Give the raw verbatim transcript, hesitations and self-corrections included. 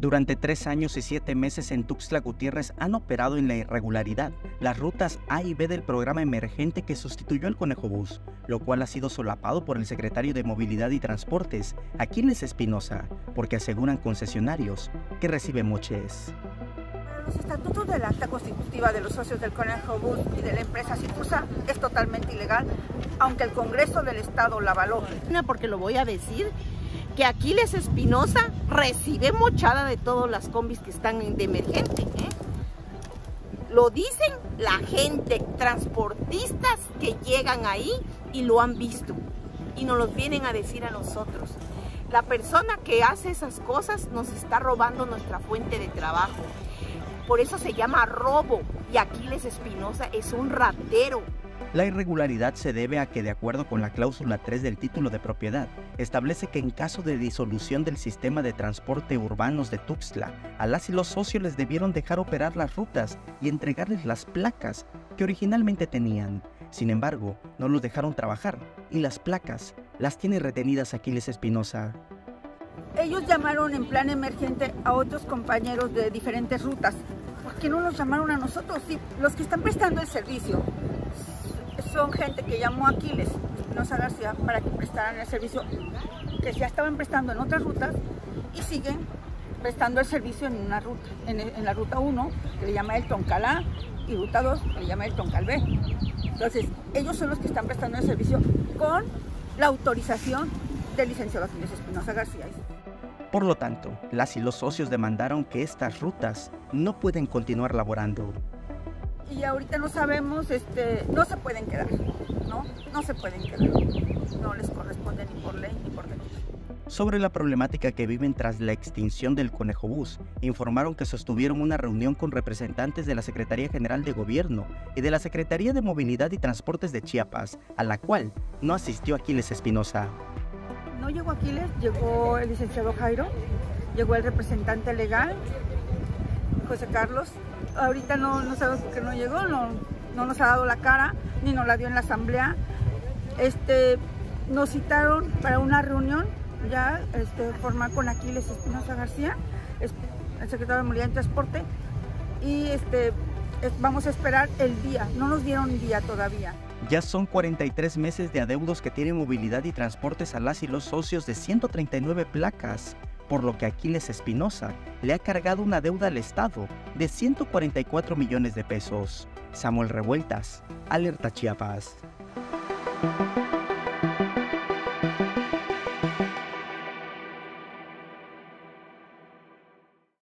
Durante tres años y siete meses en Tuxtla Gutiérrez han operado en la irregularidad las rutas A y B del programa emergente que sustituyó al Conejo Bus, lo cual ha sido solapado por el secretario de Movilidad y Transportes, Aquiles Espinosa, porque aseguran concesionarios que recibe moches. Los estatutos del acta constitutiva de los socios del Conejo Bus y de la empresa Citrusa es totalmente ilegal, aunque el Congreso del Estado la avaló. Porque lo voy a decir, que Aquiles Espinosa recibe mochada de todas las combis que están de emergente. ¿eh? Lo dicen la gente, transportistas que llegan ahí y lo han visto y nos los vienen a decir a nosotros. La persona que hace esas cosas nos está robando nuestra fuente de trabajo. Por eso se llama robo y Aquiles Espinosa es un ratero. La irregularidad se debe a que, de acuerdo con la cláusula tres del título de propiedad, establece que en caso de disolución del sistema de transporte urbanos de Tuxtla, a las y los socios les debieron dejar operar las rutas y entregarles las placas que originalmente tenían. Sin embargo, no los dejaron trabajar y las placas las tiene retenidas Aquiles Espinosa. Ellos llamaron en plan emergente a otros compañeros de diferentes rutas. ¿Por qué no nos llamaron a nosotros? Sí, los que están prestando el servicio son gente que llamó a Aquiles Espinosa García para que prestaran el servicio que ya estaban prestando en otras rutas y siguen prestando el servicio en una ruta, en, en la ruta uno, que le llama el Troncal A, y ruta dos, que le llama el Troncal B. Entonces, ellos son los que están prestando el servicio con la autorización del licenciado Aquiles Espinosa García. Por lo tanto, las y los socios demandaron que estas rutas no pueden continuar laborando. Y ahorita no sabemos, este, no se pueden quedar, ¿no? No se pueden quedar. No les corresponde ni por ley ni por derecho. Sobre la problemática que viven tras la extinción del Conejo Bus, informaron que sostuvieron una reunión con representantes de la Secretaría General de Gobierno y de la Secretaría de Movilidad y Transportes de Chiapas, a la cual no asistió Aquiles Espinosa. No llegó Aquiles, llegó el licenciado Jairo, llegó el representante legal, José Carlos. Ahorita no, no sabemos por qué no llegó, no, no nos ha dado la cara, ni nos la dio en la asamblea. Este, nos citaron para una reunión ya este, formal con Aquiles Espinosa García, el secretario de Movilidad y Transporte, y este, es, vamos a esperar el día, no nos dieron día todavía. Ya son cuarenta y tres meses de adeudos que tiene Movilidad y Transportes a las y los socios de ciento treinta y nueve placas, por lo que Aquiles Espinosa le ha cargado una deuda al Estado de ciento cuarenta y cuatro millones de pesos. Samuel Revueltas, Alerta Chiapas.